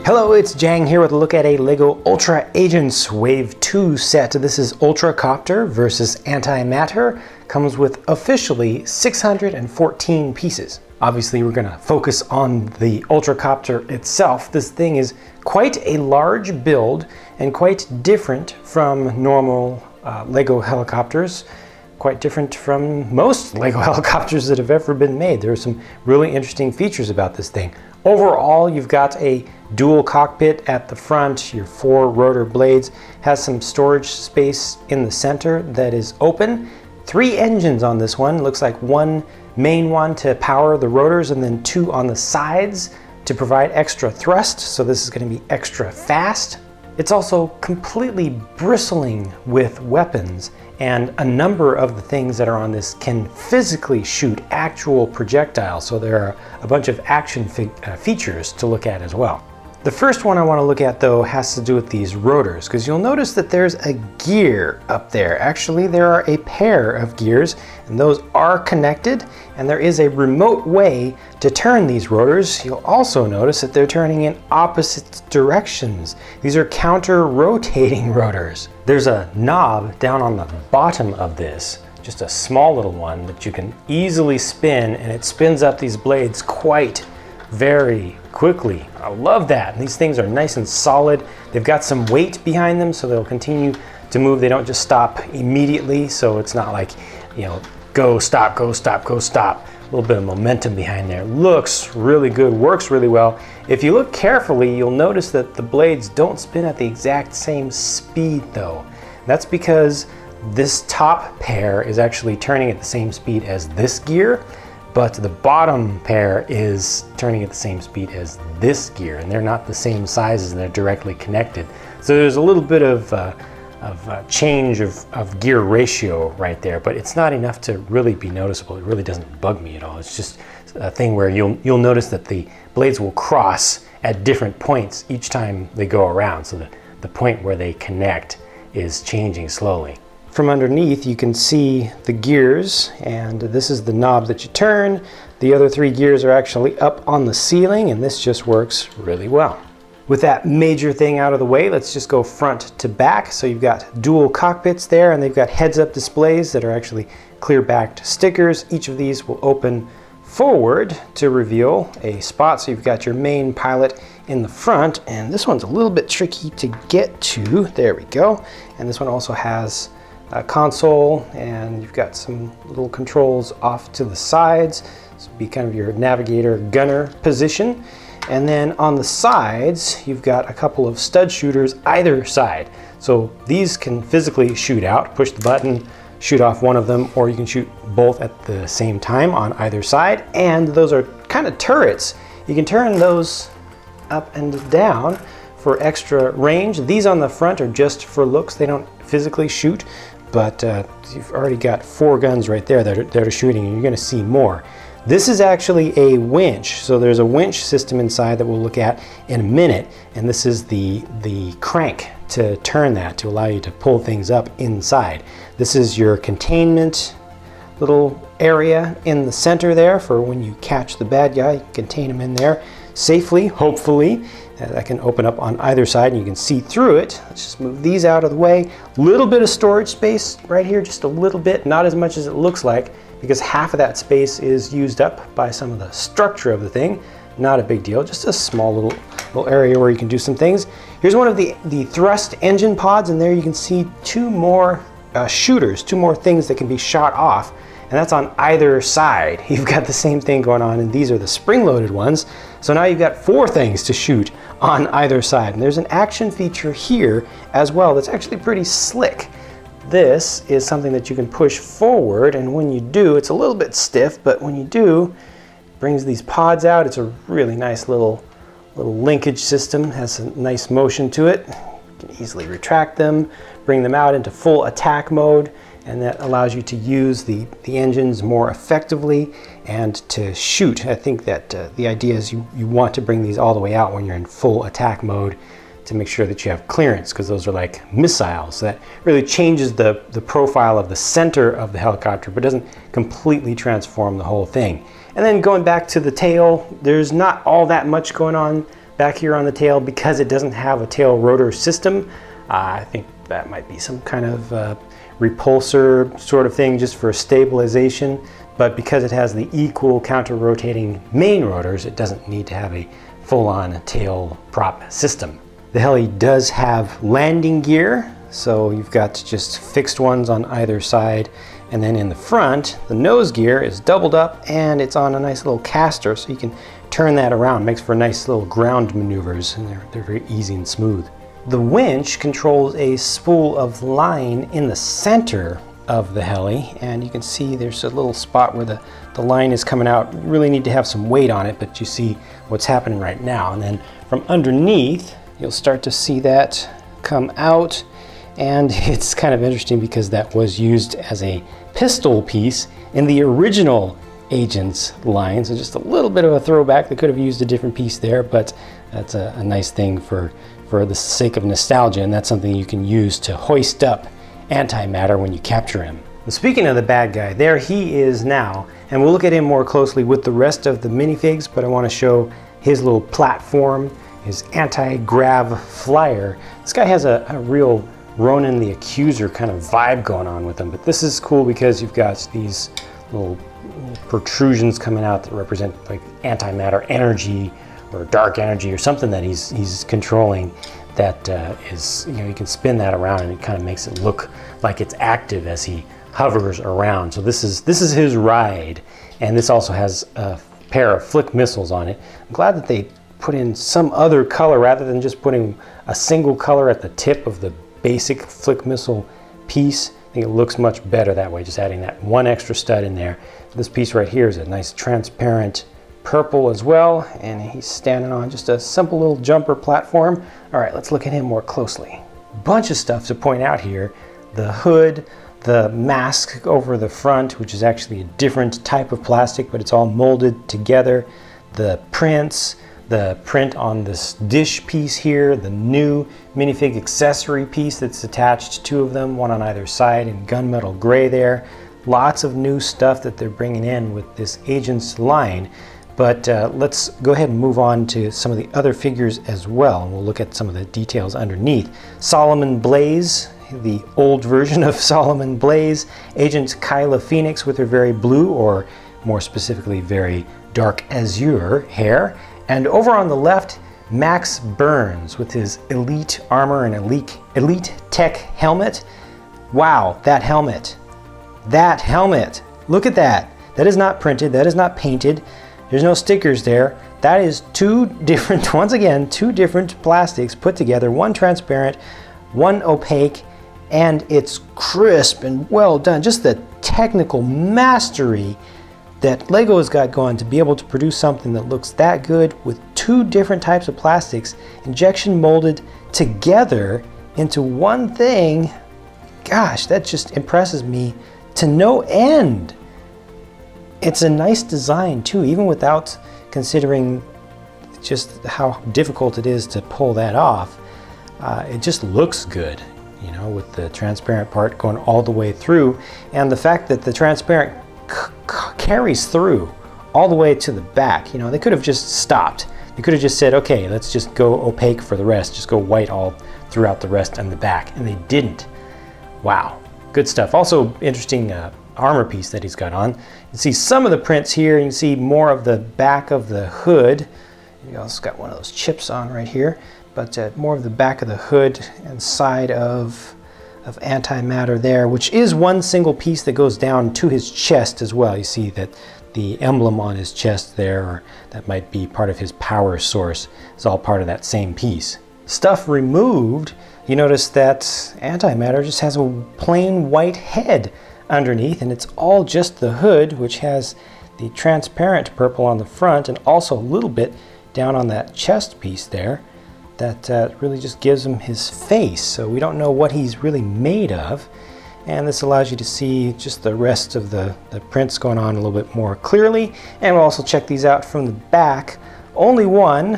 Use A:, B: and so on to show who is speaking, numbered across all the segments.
A: Hello, it's Jang here with a look at a LEGO Ultra Agents Wave 2 set. This is UltraCopter versus AntiMatter. Comes with officially 614 pieces. Obviously, we're going to focus on the UltraCopter itself. This thing is quite a large build and quite different from normal LEGO helicopters. Quite different from most LEGO helicopters that have ever been made. There are some really interesting features about this thing. Overall, you've got a dual cockpit at the front, your 4 rotor blades, has some storage space in the center that is open. 3 engines on this one, looks like 1 main one to power the rotors and then 2 on the sides to provide extra thrust, so this is going to be extra fast. It's also completely bristling with weapons, and a number of the things that are on this can physically shoot actual projectiles, so there are a bunch of action features to look at as well. The first one I want to look at though has to do with these rotors, because you'll notice that there's a gear up there. Actually, there are a pair of gears, and those are connected, and there is a remote way to turn these rotors. You'll also notice that they're turning in opposite directions. These are counter-rotating rotors. There's a knob down on the bottom of this, just a small little one that you can easily spin, and it spins up these blades quite very quickly. I love that. And these things are nice and solid. They've got some weight behind them, so they'll continue to move. They don't just stop immediately, so it's not like, you know, go, stop, go, stop, go, stop. A little bit of momentum behind there. Looks really good, works really well. If you look carefully, you'll notice that the blades don't spin at the exact same speed though. That's because this top pair is actually turning at the same speed as this gear, but the bottom pair is turning at the same speed as this gear, and they're not the same sizes and they're directly connected. So there's a little bit of change of gear ratio right there, but it's not enough to really be noticeable. It really doesn't bug me at all. It's just a thing where you'll notice that the blades will cross at different points each time they go around, so that the point where they connect is changing slowly. From underneath you can see the gears, and this is the knob that you turn. The other 3 gears are actually up on the ceiling, and this just works really well. With that major thing out of the way, let's just go front to back. So you've got dual cockpits there, and they've got heads-up displays that are actually clear-backed stickers. Each of these will open forward to reveal a spot. So you've got your main pilot in the front, and this one's a little bit tricky to get to. There we go. And this one also has a console, and you've got some little controls off to the sides. This will be kind of your navigator gunner position. And then on the sides, you've got a couple of stud shooters either side. So these can physically shoot out, push the button, shoot off one of them, or you can shoot both at the same time on either side. And those are kind of turrets. You can turn those up and down for extra range. These on the front are just for looks. They don't physically shoot, but you've already got 4 guns right there that are shooting, and you're going to see more. This is actually a winch, so there's a winch system inside that we'll look at in a minute, and this is the crank to turn that, to allow you to pull things up inside. This is your containment little area in the center there for when you catch the bad guy. You can contain him in there safely, hopefully. That can open up on either side and you can see through it. Let's just move these out of the way. Little bit of storage space right here, just a little bit, not as much as it looks like, because half of that space is used up by some of the structure of the thing. Not a big deal, just a small little area where you can do some things. Here's one of the thrust engine pods, and there you can see 2 more shooters, 2 more things that can be shot off, and that's on either side. You've got the same thing going on, and these are the spring-loaded ones. So now you've got 4 things to shoot on either side. And there's an action feature here as well that's actually pretty slick. This is something that you can push forward, and when you do, it's a little bit stiff, but when you do, it brings these pods out. It's a really nice little linkage system, has a nice motion to it. You can easily retract them, bring them out into full attack mode, and that allows you to use the engines more effectively and to shoot. I think that the idea is you want to bring these all the way out when you're in full attack mode to make sure that you have clearance, because those are like missiles. So that really changes the profile of the center of the helicopter, but doesn't completely transform the whole thing. And then going back to the tail, there's not all that much going on back here on the tail, because it doesn't have a tail rotor system. I think that might be some kind of repulsor sort of thing just for stabilization, but because it has the equal counter-rotating main rotors, it doesn't need to have a full-on tail prop system. The heli does have landing gear, so you've got just fixed ones on either side, and then in the front, the nose gear is doubled up and it's on a nice little caster, so you can turn that around. It makes for nice little ground maneuvers, and they're very easy and smooth. The winch controls a spool of line in the center of the heli, and you can see there's a little spot where the line is coming out. You really need to have some weight on it, but you see what's happening right now. And then from underneath, you'll start to see that come out, and it's kind of interesting because that was used as a pistol piece in the original Agents line, so just a little bit of a throwback. They could have used a different piece there, but that's a nice thing for the sake of nostalgia, and that's something you can use to hoist up AntiMatter when you capture him. Well, speaking of the bad guy, there he is now, and we'll look at him more closely with the rest of the minifigs, but I want to show his little platform, his anti-grav flyer. This guy has a real Ronan the Accuser kind of vibe going on with him, but this is cool because you've got these little protrusions coming out that represent like antimatter energy or dark energy or something that he's controlling, that is, you know, you can spin that around and it kind of makes it look like it's active as he hovers around. So this is his ride, and this also has a pair of flick missiles on it. I'm glad that they put in some other color rather than just putting a single color at the tip of the basic flick missile piece. I think it looks much better that way, just adding that one extra stud in there. This piece right here is a nice transparent purple as well, and he's standing on just a simple little jumper platform. All right, let's look at him more closely. Bunch of stuff to point out here. The hood, the mask over the front, which is actually a different type of plastic, but it's all molded together. The prints, the print on this dish piece here, the new minifig accessory piece that's attached, two of them, one on either side in gunmetal gray there. Lots of new stuff that they're bringing in with this Agents line. But let's go ahead and move on to some of the other figures as well, and we'll look at some of the details underneath. Solomon Blaze, the old version of Solomon Blaze. Agent Kyla Phoenix with her very blue, or more specifically very dark azure hair. And over on the left, Max Burns with his elite armor and elite tech helmet. Wow, that helmet. That helmet. Look at that. That is not printed, that is not painted. There's no stickers there. That is two different, once again, two different plastics put together, one transparent, one opaque, and it's crisp and well done. Just the technical mastery that LEGO has got going to be able to produce something that looks that good with two different types of plastics injection molded together into one thing. Gosh, that just impresses me to no end. It's a nice design too, even without considering just how difficult it is to pull that off. It just looks good, you know, with the transparent part going all the way through, and the fact that the transparent carries through all the way to the back. You know, they could have just stopped. They could have just said, okay, let's just go opaque for the rest, just go white all throughout the rest and the back, and they didn't. Wow, good stuff. Also interesting armor piece that he's got on. You can see some of the prints here. You can see more of the back of the hood. He also got one of those chips on right here, but more of the back of the hood and side of AntiMatter there, which is one single piece that goes down to his chest as well. You see that the emblem on his chest there, or that might be part of his power source, is all part of that same piece. Stuff removed, you notice that AntiMatter just has a plain white head underneath, and it's all just the hood, which has the transparent purple on the front and also a little bit down on that chest piece there. That really just gives him his face, so we don't know what he's really made of. And this allows you to see just the rest of the prints going on a little bit more clearly. And we'll also check these out from the back. Only one,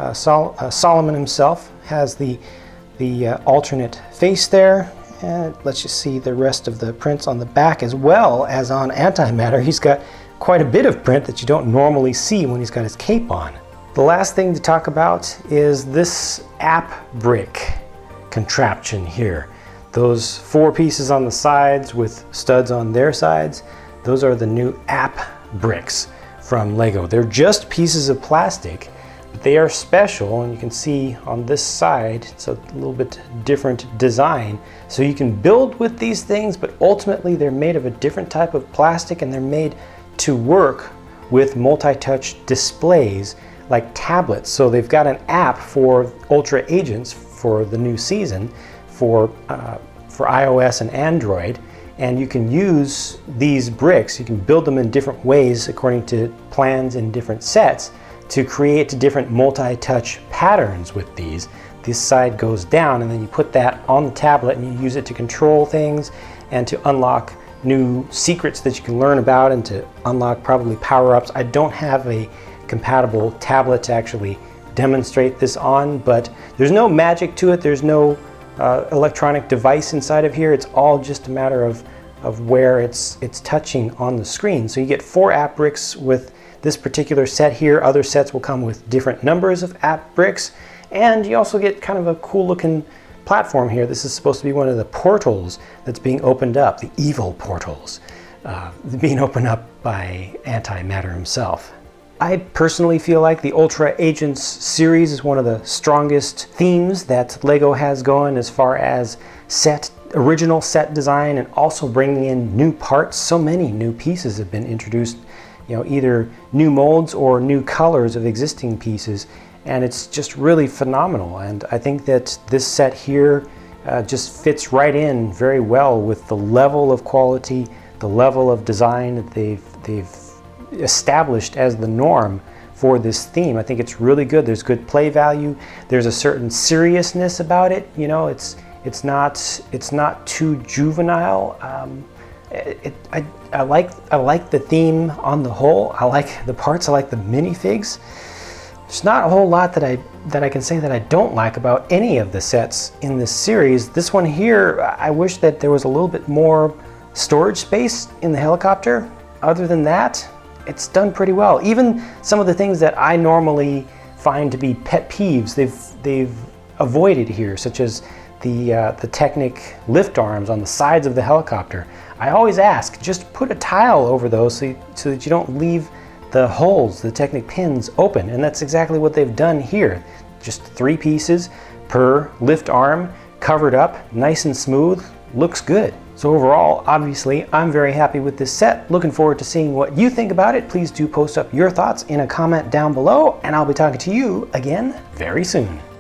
A: Solomon himself, has the alternate face there. And it lets you see the rest of the prints on the back as well as on AntiMatter. He's got quite a bit of print that you don't normally see when he's got his cape on. The last thing to talk about is this app brick contraption here. Those 4 pieces on the sides with studs on their sides, those are the new app bricks from Lego. They're just pieces of plastic, but they are special, and you can see on this side it's a little bit different design. So you can build with these things, but ultimately they're made of a different type of plastic, and they're made to work with multi-touch displays like tablets. So they've got an app for Ultra Agents for the new season for iOS and Android, and you can use these bricks, you can build them in different ways according to plans in different sets to create different multi-touch patterns with these. This side goes down, and then you put that on the tablet and you use it to control things and to unlock new secrets that you can learn about, and to unlock probably power-ups. I don't have a compatible tablet to actually demonstrate this on, but there's no magic to it. There's no electronic device inside of here. It's all just a matter of where it's touching on the screen. So you get 4 app bricks with this particular set here. Other sets will come with different numbers of app bricks, and you also get kind of a cool looking platform here. This is supposed to be one of the portals that's being opened up, the evil portals, being opened up by AntiMatter himself. I personally feel like the Ultra Agents series is one of the strongest themes that Lego has going as far as original set design, and also bringing in new parts. So many new pieces have been introduced, you know, either new molds or new colors of existing pieces, and it's just really phenomenal. And I think that this set here just fits right in very well with the level of quality, the level of design that they've established as the norm for this theme. I think it's really good. There's good play value. There's a certain seriousness about it. You know, it's not too juvenile. I like the theme on the whole. I like the parts. I like the minifigs. There's not a whole lot that I can say that I don't like about any of the sets in this series. This one here, I wish that there was a little bit more storage space in the helicopter. Other than that, it's done pretty well. Even some of the things that I normally find to be pet peeves, they've avoided here, such as the Technic lift arms on the sides of the helicopter. I always ask, just put a tile over those so that you don't leave the holes, the Technic pins, open, and that's exactly what they've done here. Just 3 pieces per lift arm, covered up, nice and smooth, looks good. So overall, obviously, I'm very happy with this set. Looking forward to seeing what you think about it. Please do post up your thoughts in a comment down below, and I'll be talking to you again very soon.